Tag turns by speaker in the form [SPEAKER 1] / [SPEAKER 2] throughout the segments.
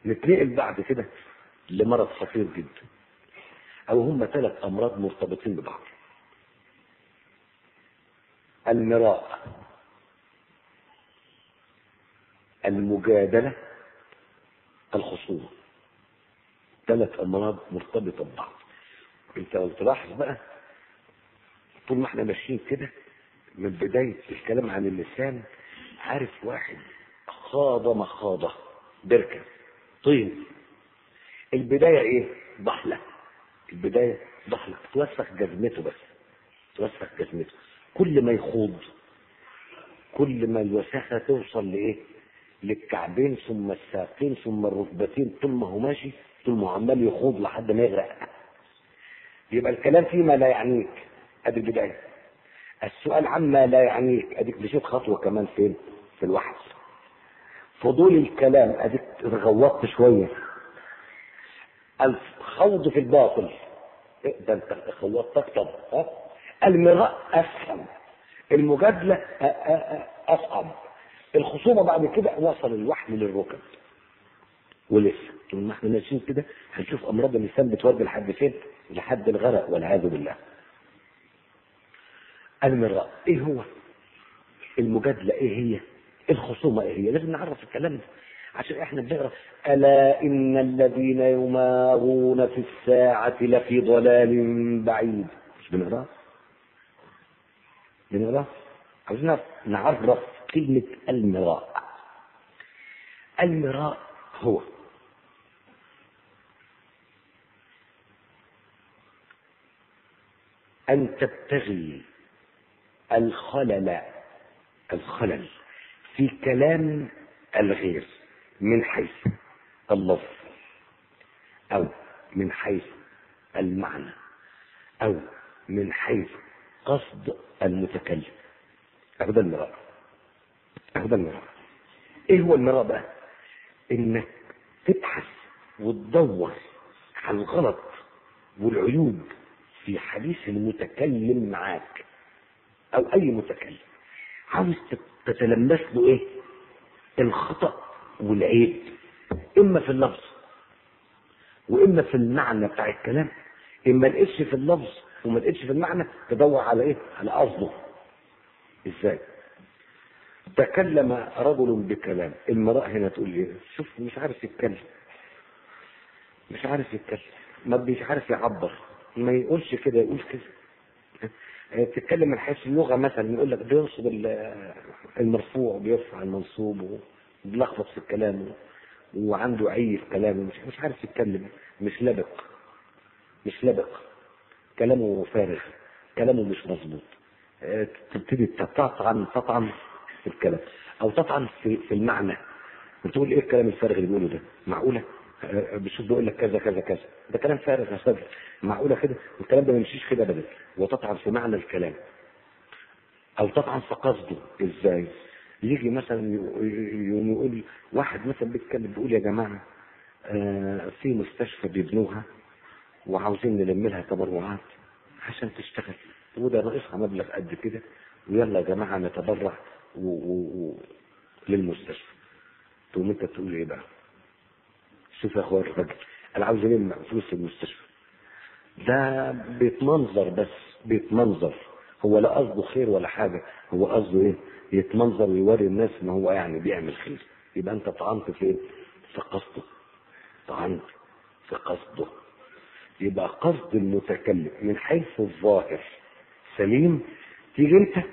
[SPEAKER 1] نتنقل بعد كده لمرض خطير جدا، او هم 3 امراض مرتبطين ببعض: المراء، المجادلة، الخصومة. 3 امراض مرتبطة ببعض. انت لو تلاحظ بقى طول ما احنا ماشيين كده من بداية الكلام عن اللسان، عارف واحد خاض مخاضة بركة طين، البداية ايه؟ ضحلة. البداية ضحلة، توسخ جزمته، بس توسخ جزمته. كل ما يخوض كل ما الوساخة توصل لايه؟ للكعبين، ثم الساقين، ثم الركبتين. طول ما هو ماشي، طول ما هو عمال يخوض لحد ما يغرق. يبقى الكلام فيما لا يعنيك، ادي البداية. السؤال عما لا يعنيك، اديك مشيت خطوة كمان فين؟ في الوحش. فضول الكلام، اديك غوطت شوية. الخوض في الباطل، ده انت غوطت اكتر. المراء اسهل، المجادلة اصعب، الخصومة بعد كده وصل الوحل للركب. ولسه طول ما احنا ماشيين كده هنشوف امراض اللسان بتودي لحد فين؟ لحد الغرق والعياذ بالله. المراء ايه هو؟ المجادلة ايه هي؟ الخصومة ايه هي؟ لازم نعرف الكلام ده عشان احنا بنقرا: الا ان الذين يمارون في الساعة لفي ضلال بعيد. مش بنقرا؟ بنقرا؟ عاوزين نعرف كلمة المراء. المراء هو أن تبتغي الخلل في كلام الغير من حيث اللفظ، أو من حيث المعنى، أو من حيث قصد المتكلم. أهو المراء. إيه هو المراء بقى؟ إنك تبحث وتدور على الغلط والعيوب في حديث المتكلم معاك، او اي متكلم. عاوز تتلمس له ايه؟ الخطأ والعيب، اما في اللفظ واما في المعنى بتاع الكلام. اما لقيتش في اللفظ وما لقيتش في المعنى، تدور على ايه؟ على قصده. ازاي؟ تكلم رجل بكلام، المرأة هنا تقول ايه؟ شوف مش عارف يتكلم، ما مش عارف يعبر، ما يقولش كده، يقول كده. تتكلم من حيث اللغة مثلا، يقول لك بينصب المرفوع بيرفع المنصوب، وبيلخبط في الكلام، وعنده عي في كلامه، مش عارف يتكلم، مش لبق، كلامه فارغ، كلامه مش مظبوط. تبتدي تطعن في الكلام، او تطعن في المعنى، بتقول ايه الكلام الفارغ اللي بيقوله ده؟ معقولة؟ بشوف بيقول لك كذا كذا كذا، ده كلام فارغ يا صدق، معقولة كده؟ الكلام ده ما يمشيش كده ابدا. وتطعن في معنى الكلام، او تطعن في قصده. ازاي؟ يجي مثلا يقول واحد مثلا بيتكلم بيقول: يا جماعة في مستشفى بيبنوها وعاوزين نلم لها تبرعات عشان تشتغل، وده ناقصها مبلغ قد كده، ويلا يا جماعة نتبرع للمستشفى. تقوم انت تقول ايه بقى؟ شوف يا اخوان الراجل، انا عاوز الم فلوس المستشفى. ده بيتمنظر، بس بيتمنظر، هو لا قصده خير ولا حاجه، هو قصده ايه؟ يتمنظر ويوري الناس ان هو يعني بيعمل خير. يبقى انت طعنت فين؟ في قصده. طعنت في قصده. يبقى قصد المتكلم من حيث الظاهر سليم، تيجي انت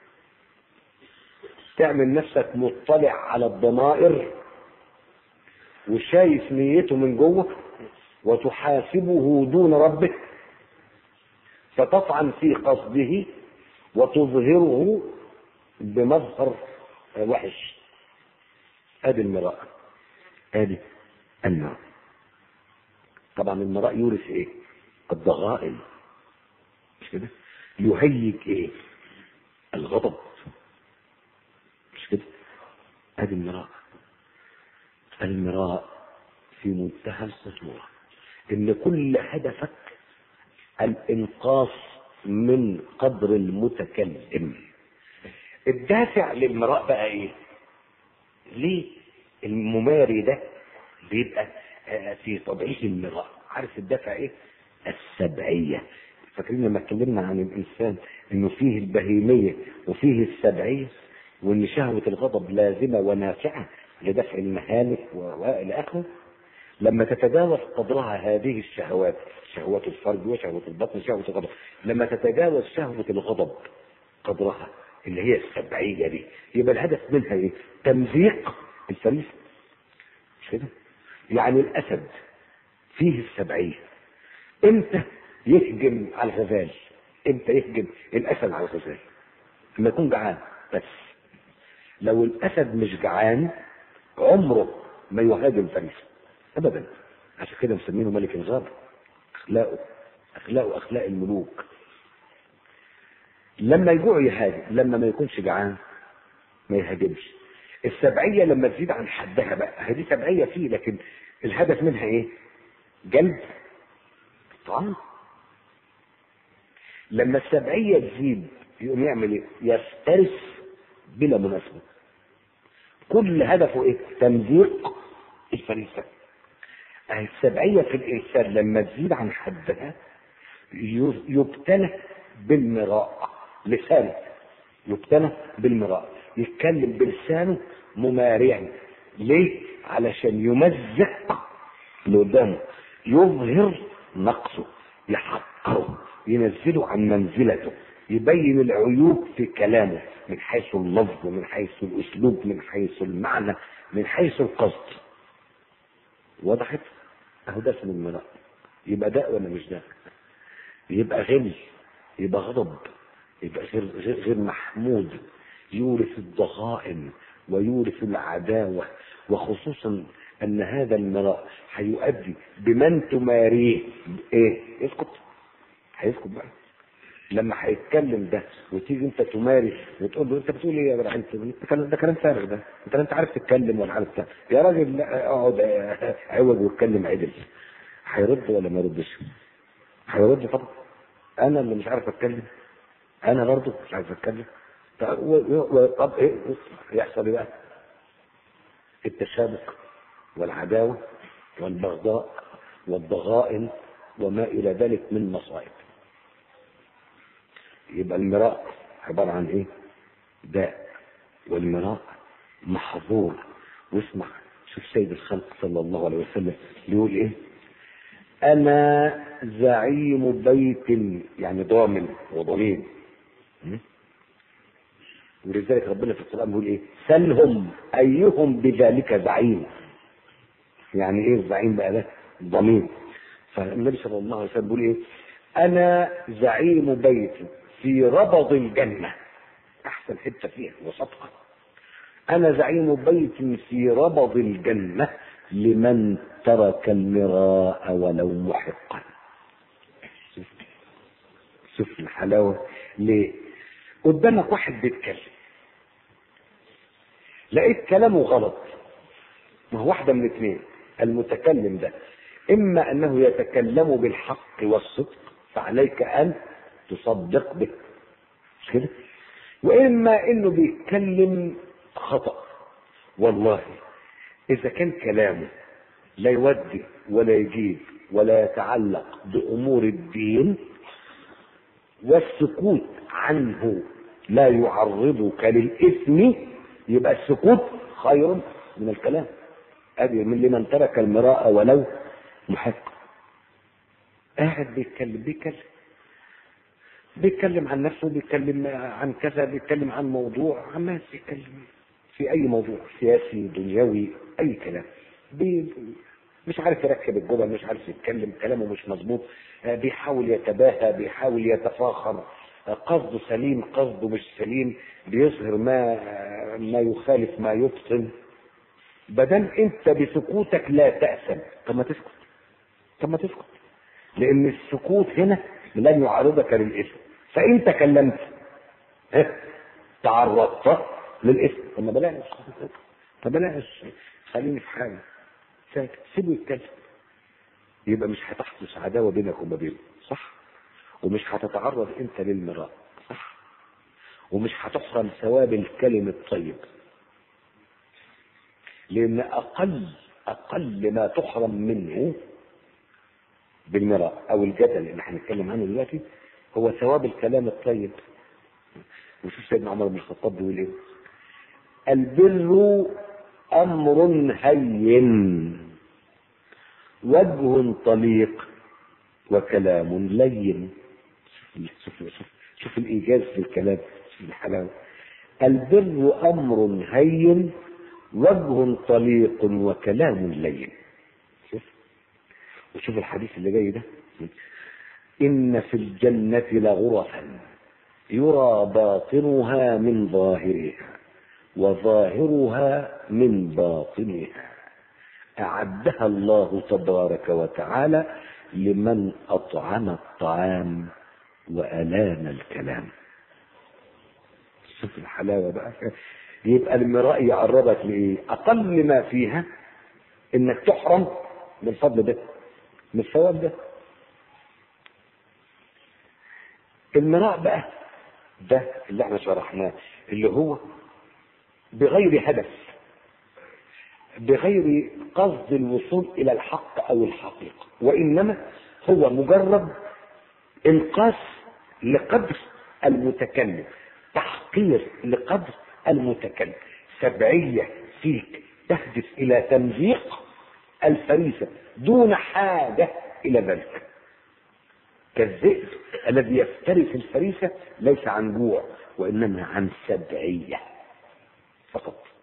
[SPEAKER 1] تعمل نفسك مطلع على الضمائر وشايف نيته من جوه، وتحاسبه دون ربك، فتطعن في قصده وتظهره بمظهر وحش. ادي المراء، ادي المراء. طبعا المراء يورث ايه؟ الضغائن، مش كده؟ يهيج ايه؟ الغضب، مش كده؟ ادي المراء. المراء في منتهى الخطورة، ان كل هدفك الانقاص من قدر المتكلم. الدافع للمراء بقى ايه؟ ليه المماري ده بيبقى في طبيعه المراء. عارف الدافع ايه؟ السبعيه. فاكرين لما اتكلمنا عن الانسان انه فيه البهيميه وفيه السبعيه، وان شهوه الغضب لازمه ونافعه لدفع المهالك والى اخره. لما تتجاوز قدرها هذه الشهوات، شهوات الفرج وشهوة البطن وشهوة الغضب، لما تتجاوز شهوة الغضب قدرها اللي هي السبعية دي، يبقى الهدف منها ايه؟ تمزيق الفريسة. مش كده؟ يعني الاسد فيه السبعية. امتى يهجم على الغزال؟ امتى يهجم الاسد على الغزال؟ لما يكون جعان بس. لو الاسد مش جعان عمره ما يهاجم فريسة ابدا. عشان كده مسمينه ملك الغابة. اخلاقه اخلاق الملوك. لما يجوع يهاجم، لما ما يكونش جعان ما يهاجمش. السبعية لما تزيد عن حدها بقى، هذه سبعية فيه، لكن الهدف منها ايه؟ جلب طعام. لما السبعية تزيد يقوم يعمل ايه؟ يفترس بلا مناسبة. كل هدفه ايه؟ تمزيق الفريسة. السبعية في الإنسان لما تزيد عن حدها يبتلى بالمراء. لسانه يبتلى بالمراء، يتكلم بلسانه ممارعا. ليه؟ علشان يمزق اللي قدامه، يظهر نقصه، يحقره، ينزله عن منزلته، يبين العيوب في كلامه من حيث اللفظ، من حيث الأسلوب، من حيث المعنى، من حيث القصد. وضحت؟ اهو ده اسم المراء. يبقى داء ولا مش داء؟ يبقى غل، يبقى غضب، يبقى غير محمود، يورث الضغائن ويورث العداوة. وخصوصا ان هذا المراء هيؤدي بمن تماريه ايه؟ اسكت. هيسكت بقى لما هيتكلم ده، وتيجي انت تماري وتقول له انت بتقول ايه يا جدع؟ انت ده كلام فارغ ده، انت عارف تتكلم ولا عارف يا راجل اقعد عوج واتكلم عدل. هيرد ولا ما يردش؟ هيرد طبعا. انا اللي مش عارف اتكلم، انا برضه مش عارف اتكلم. طب ايه يحصل؟ ايه بقى؟ التشابك والعداوه والبغضاء والضغائن وما الى ذلك من مصائب. يبقى المراء عبارة عن ايه؟ داء. والمراء محظور. واسمع، شوف سيد الخلق صلى الله عليه وسلم يقول ايه؟ انا زعيم بيت، يعني ضامن وضمين. ولذلك ربنا في القرآن بيقول ايه؟ سلهم ايهم بذلك زعيم. يعني ايه الزعيم بقى ده؟ ضمين. فالنبي صلى الله عليه وسلم بيقول ايه؟ انا زعيم بيت في ربض الجنة، احسن حتة فيها وسطها. انا زعيم بيت في ربض الجنة لمن ترك المراء ولو محقا. شوف الحلاوة. ليه؟ قدامك واحد بيتكلم، لقيت كلامه غلط. ما هو واحدة من اثنين، المتكلم ده اما انه يتكلم بالحق والصدق فعليك ان تصدق به، مش كده؟ واما انه بيتكلم خطأ. والله اذا كان كلامه لا يودي ولا يجيب ولا يتعلق بامور الدين، والسكوت عنه لا يعرضك للاثم، يبقى السكوت خير من الكلام. ادي من لمن ترك المراء ولو محق. قاعد بيتكلم عن نفسه، بيتكلم عن كذا، بيتكلم عن موضوع، عمال بيتكلم في اي موضوع سياسي دنيوي اي كلام. مش عارف يركب الجمل، مش عارف يتكلم، كلامه مش مظبوط، بيحاول يتباهى، بيحاول يتفاخر، قصده سليم قصده مش سليم، بيظهر ما يخالف ما يبطن. بدل انت بسكوتك لا تأسم. طب ما تسكت. لان السكوت هنا لن يعرضك للإثم. فإن تكلمت تعرضت للإثم. طب بلاش خليني في حالي ساكت، سيبه يتكلم. يبقى مش هتحدث عداوة بينك وما بينه، صح؟ ومش هتتعرض انت للمراء، صح؟ ومش هتحرم ثواب الكلم الطيب. لان اقل أقل ما تحرم منه بالمراء أو الجدل اللي هنتكلم عنه دلوقتي هو ثواب الكلام الطيب. وشوف سيدنا عمر بن الخطاب بيقول إيه؟ البر أمر هين وجه طليق وكلام لين. شوف الإيجاز في الكلام، شوف الحلاوة. البر أمر هين وجه طليق وكلام لين. وشوف الحديث اللي جاي ده، إن في الجنة لغرفا يرى باطنها من ظاهرها وظاهرها من باطنها أعدها الله تبارك وتعالى لمن أطعم الطعام وألان الكلام. شوف الحلاوة بقى. يبقى المراء يعرضك لإيه؟ أقل ما فيها إنك تحرم من الفضل ده، من الثواب ده. المراء بقى ده اللي احنا شرحناه، اللي هو بغير هدف، بغير قصد الوصول إلى الحق أو الحقيقة، وإنما هو مجرد انقاص لقدر المتكلم، تحقير لقدر المتكلم، سبعية فيك تهدف إلى تمزيق الفريسة دون حاجة إلى ذلك، كالذئب الذي يفترس الفريسة ليس عن جوع وإنما عن سبعية فقط.